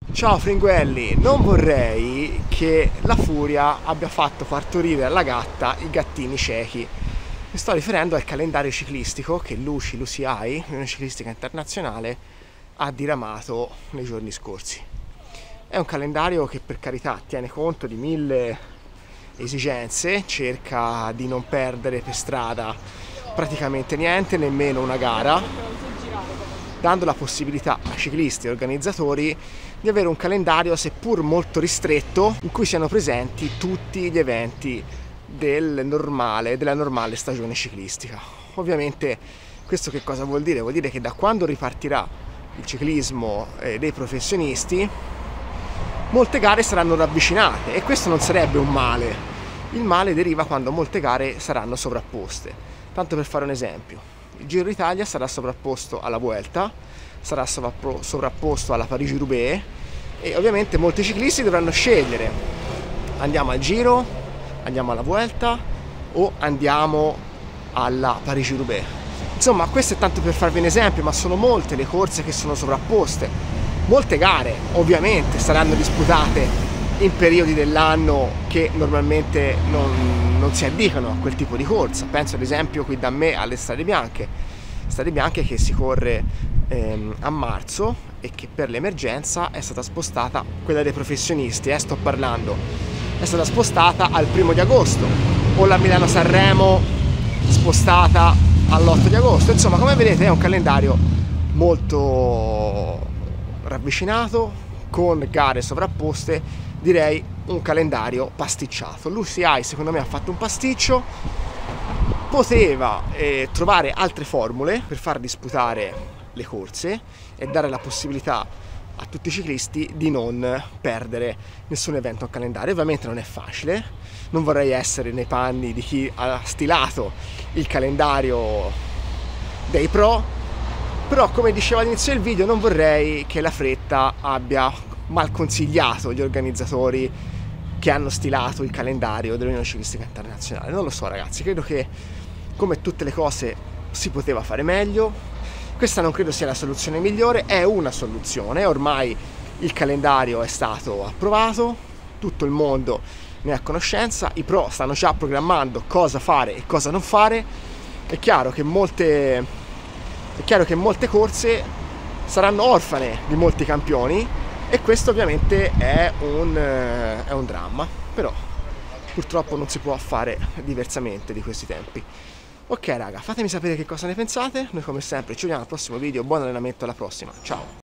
Ciao Fringuelli, non vorrei che la furia abbia fatto partorire alla gatta i gattini ciechi. Mi sto riferendo al calendario ciclistico che l'UCI, l'Unione Ciclistica Internazionale, ha diramato nei giorni scorsi. È un calendario che, per carità, tiene conto di 1000 esigenze, cerca di non perdere per strada praticamente niente, nemmeno una gara, dando la possibilità ai ciclisti e organizzatori di avere un calendario seppur molto ristretto in cui siano presenti tutti gli eventi della normale stagione ciclistica. Ovviamente questo che cosa vuol dire? Vuol dire che da quando ripartirà il ciclismo dei professionisti molte gare saranno ravvicinate e questo non sarebbe un male. Il male deriva quando molte gare saranno sovrapposte. Tanto per fare un esempio, il Giro d'Italia sarà sovrapposto alla Vuelta, sarà sovrapposto alla Parigi-Roubaix e ovviamente molti ciclisti dovranno scegliere: andiamo al Giro, andiamo alla Vuelta o andiamo alla Parigi-Roubaix. Insomma, questo è tanto per farvi un esempio, ma sono molte le corse che sono sovrapposte. Molte gare ovviamente saranno disputate in periodi dell'anno che normalmente non si addicano a quel tipo di corsa. Penso ad esempio qui da me alle Strade Bianche che si corre a marzo e che per l'emergenza è stata spostata, quella dei professionisti, sto parlando, è stata spostata al 1° di agosto, o la Milano-Sanremo spostata all'8 di agosto. Insomma, come vedete è un calendario molto ravvicinato, con gare sovrapposte, direi un calendario pasticciato. L'UCI secondo me ha fatto un pasticcio, poteva trovare altre formule per far disputare le corse e dare la possibilità a tutti i ciclisti di non perdere nessun evento al calendario. Ovviamente non è facile, non vorrei essere nei panni di chi ha stilato il calendario dei pro, però come dicevo all'inizio del video non vorrei che la fretta abbia mal consigliato gli organizzatori che hanno stilato il calendario dell'Unione Ciclistica Internazionale. Non lo so ragazzi, credo che come tutte le cose si poteva fare meglio. Questa non credo sia la soluzione migliore, è una soluzione, ormai il calendario è stato approvato, tutto il mondo ne è a conoscenza, i pro stanno già programmando cosa fare e cosa non fare. È chiaro che molte corse saranno orfane di molti campioni e questo ovviamente è un dramma, però purtroppo non si può fare diversamente di questi tempi. Ok raga, fatemi sapere che cosa ne pensate, noi come sempre ci vediamo al prossimo video, buon allenamento, alla prossima, ciao!